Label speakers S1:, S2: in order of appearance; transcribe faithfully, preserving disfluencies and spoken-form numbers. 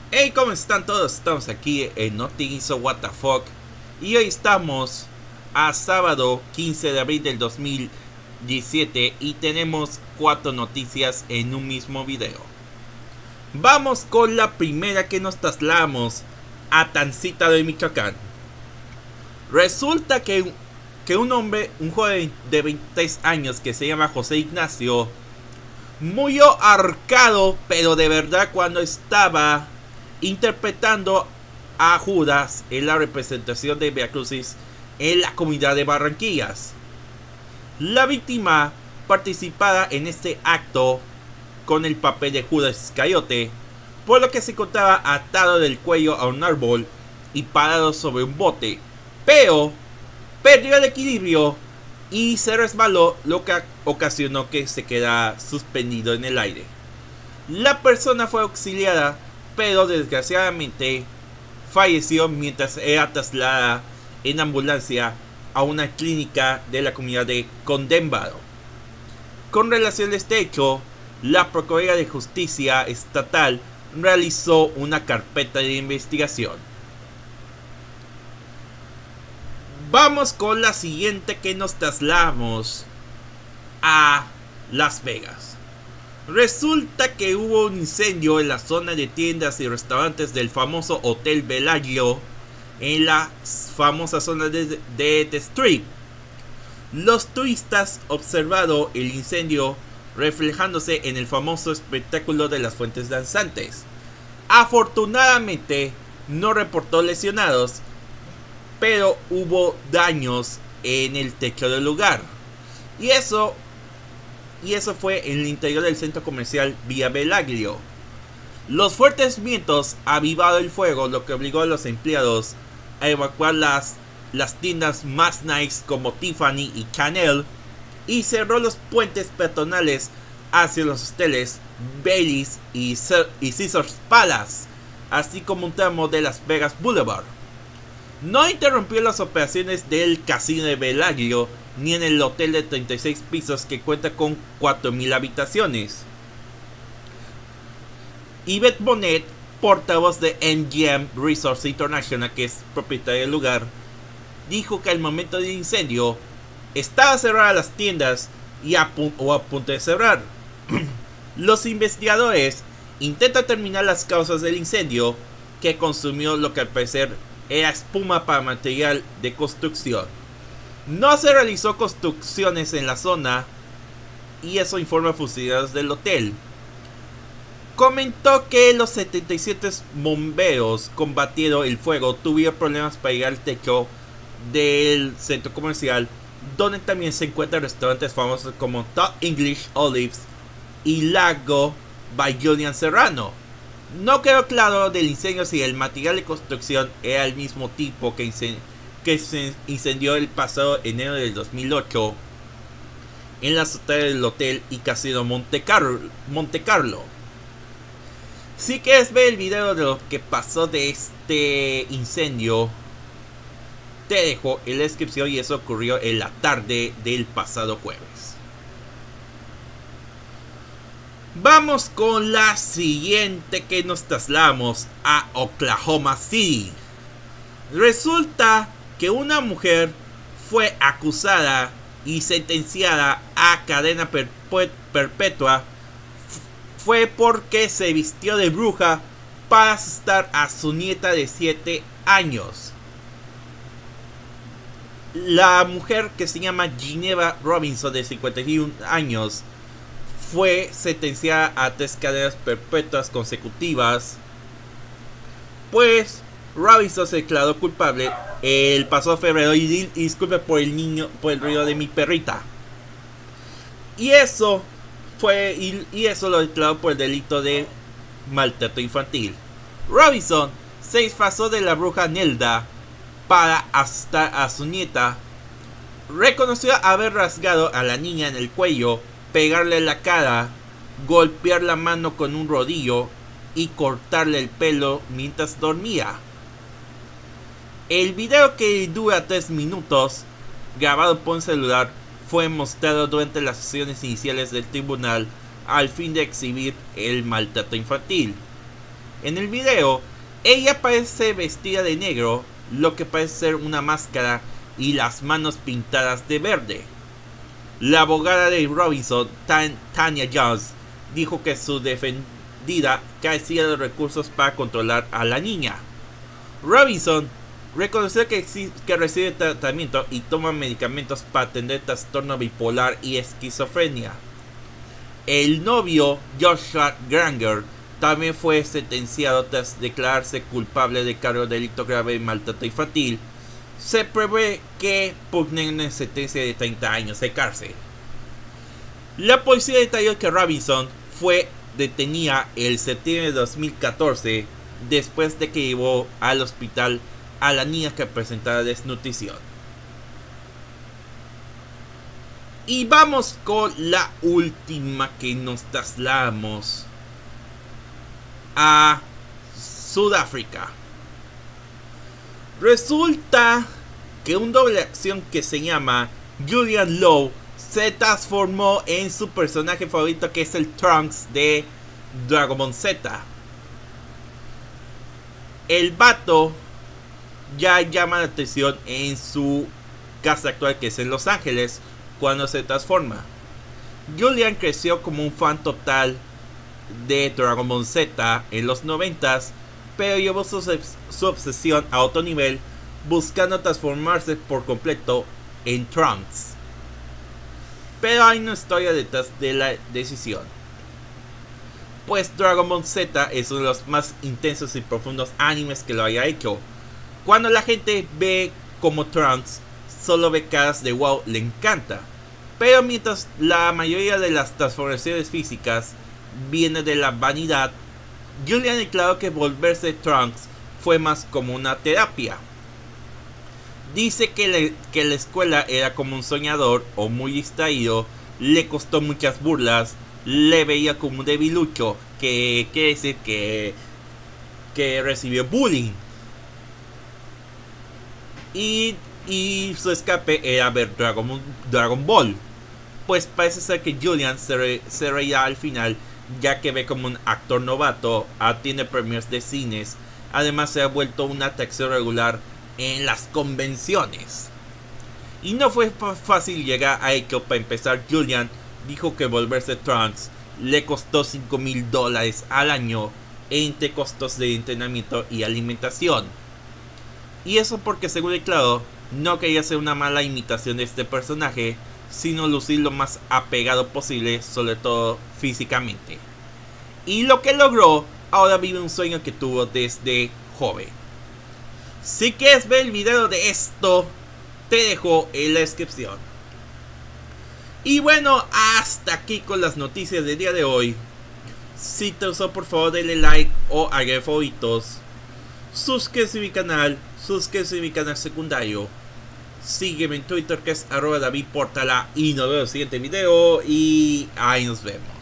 S1: Hey, ¿cómo están todos? Estamos aquí en Nothing Is So What The Fuck. Y hoy estamos a sábado quince de abril del dos mil diecisiete y tenemos cuatro noticias en un mismo video. Vamos con la primera, que nos trasladamos a Tancita de Michoacán. Resulta que, que un hombre, un joven de veintitrés años que se llama José Ignacio, murió ahorcado, pero de verdad, cuando estaba interpretando a Judas en la representación de Viacrucis en la comunidad de Barranquillas. La víctima participaba en este acto con el papel de Judas Iscariote, por lo que se encontraba atado del cuello a un árbol y parado sobre un bote, pero perdió el equilibrio y se resbaló, lo que ocasionó que se quedara suspendido en el aire. La persona fue auxiliada, pero desgraciadamente falleció mientras era trasladada en ambulancia a una clínica de la comunidad de Condembado. Con relación a este hecho, la Procuraduría de Justicia Estatal realizó una carpeta de investigación. Vamos con la siguiente, que nos trasladamos a Las Vegas. Resulta que hubo un incendio en la zona de tiendas y restaurantes del famoso Hotel Bellagio, en la famosa zona de, de The Strip. Los turistas observaron el incendio reflejándose en el famoso espectáculo de las fuentes danzantes. Afortunadamente no reportó lesionados, pero hubo daños en el techo del lugar. Y eso Y eso fue en el interior del centro comercial Villa Bellagio. Los fuertes vientos avivaron el fuego, lo que obligó a los empleados a evacuar las, las tiendas más nice como Tiffany y Chanel, y cerró los puentes peatonales hacia los hoteles Baileys y, y Caesars Palace, así como un tramo de Las Vegas Boulevard. No interrumpió las operaciones del casino de Bellagio ni en el hotel de treinta y seis pisos, que cuenta con cuatro mil habitaciones. Yvette Bonet, portavoz de M G M Resorts International, que es propietaria del lugar, dijo que al momento del incendio estaba cerrada las tiendas y a, o a punto de cerrar. Los investigadores intentan determinar las causas del incendio, que consumió lo que al parecer era espuma para material de construcción. No se realizó construcciones en la zona, y eso informa a funcionarios del hotel. Comentó que los setenta y siete bomberos combatieron el fuego, tuvieron problemas para llegar al techo del centro comercial, donde también se encuentran restaurantes famosos como Top English Olives y Lago by Julian Serrano. No quedó claro del incendio si el material de construcción era el mismo tipo que incendió que se incendió el pasado enero del dos mil ocho en la azotea del hotel y casino Monte Carlo, Monte Carlo. Si quieres ver el video de lo que pasó de este incendio, te dejo en la descripción, y eso ocurrió en la tarde del pasado jueves. Vamos con la siguiente, que nos trasladamos a Oklahoma City. Resulta que una mujer fue acusada y sentenciada a cadena perpetua fue porque se vistió de bruja para asustar a su nieta de siete años. La mujer, que se llama Ginevra Robinson, de cincuenta y uno años, fue sentenciada a tres cadenas perpetuas consecutivas, pues Robinson se declaró culpable el pasado febrero, y disculpe por el niño, por el ruido de mi perrita. Y eso fue y, y eso lo declaró por el delito de maltrato infantil. Robinson se disfrazó de la bruja Nelda para asustar a su nieta. Reconoció haber rasgado a la niña en el cuello, pegarle en la cara, golpear la mano con un rodillo y cortarle el pelo mientras dormía. El video, que dura tres minutos, grabado por un celular, fue mostrado durante las sesiones iniciales del tribunal al fin de exhibir el maltrato infantil. En el video, ella aparece vestida de negro, lo que parece ser una máscara y las manos pintadas de verde. La abogada de Robinson, Tan Tanya Jones, dijo que su defendida carecía de recursos para controlar a la niña. Robinson reconoció que, que recibe tratamiento y toma medicamentos para atender trastorno bipolar y esquizofrenia. El novio, Joshua Granger, también fue sentenciado tras declararse culpable de cargo de delito grave de maltrato infantil. Se prevé que pugnen una sentencia de treinta años de cárcel. La policía detalló que Robinson fue detenida el septiembre de dos mil catorce después de que llevó al hospital a la niña que presentaba desnutrición. Y vamos con la última, que nos trasladamos a Sudáfrica. Resulta que un doble acción que se llama Julian Lowe se transformó en su personaje favorito, que es el Trunks de Dragon Ball Z. El vato ya llama la atención en su casa actual, que es en Los Ángeles, cuando se transforma. Julian creció como un fan total de Dragon Ball Z en los noventas, pero llevó su, su obsesión a otro nivel, buscando transformarse por completo en Trunks. Pero hay una historia detrás de la decisión. Pues Dragon Ball Z es uno de los más intensos y profundos animes que lo haya hecho. Cuando la gente ve como Trunks solo ve caras de wow, le encanta. Pero mientras la mayoría de las transformaciones físicas viene de la vanidad, Julian declaró que volverse Trunks fue más como una terapia. Dice que, le, que la escuela era como un soñador o muy distraído, le costó muchas burlas, le veía como un debilucho, que quiere decir que, que recibió bullying. Y, y su escape era ver Dragon, Dragon Ball. Pues parece ser que Julian se, re, se reirá al final, ya que ve como un actor novato, atiende premios de cines, además se ha vuelto una atracción regular en las convenciones. Y no fue fácil llegar a ello. Para empezar, Julian dijo que volverse Trunks le costó cinco mil dólares al año entre costos de entrenamiento y alimentación. Y eso porque, según declaró, no quería hacer una mala imitación de este personaje, sino lucir lo más apegado posible, sobre todo físicamente. Y lo que logró, ahora vive un sueño que tuvo desde joven. Si quieres ver el video de esto, te dejo en la descripción. Y bueno, hasta aquí con las noticias del día de hoy. Si te gustó, por favor denle like o agregue favoritos. Suscríbete a mi canal, suscríbete a mi canal secundario. Sígueme en Twitter, que es arroba David Portala. Y nos vemos en el siguiente video. Y ahí nos vemos.